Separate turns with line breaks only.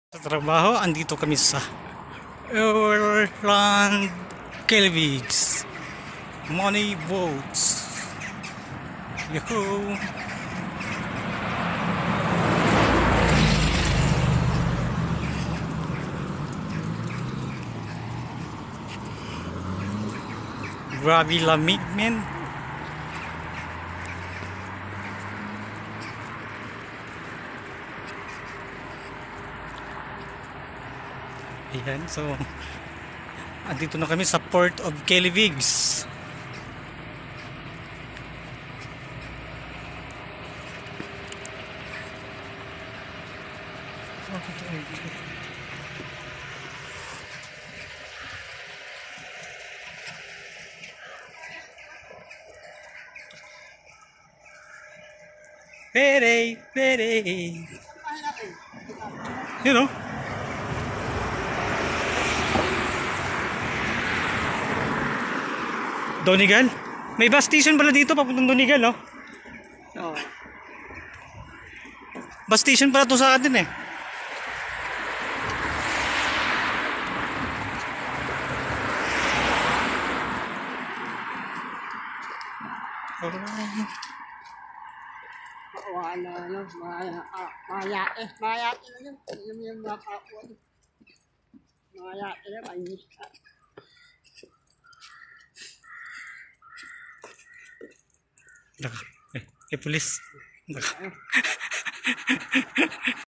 Sa trabaho, andito kami sa Airland Killybegs Money Boats. Yahoo! Grabe lamig, men. Ayan, so andito na kami sa Port of Killybegs. Pere, pere. You know? Donegal? May bus station pala dito papuntang Donegal, no?
Oo.
Bus station pala to sa atin eh.
Wala na, mayate na yun. Yung mga kapwa. Mayate na, mainis ka.
Pulis.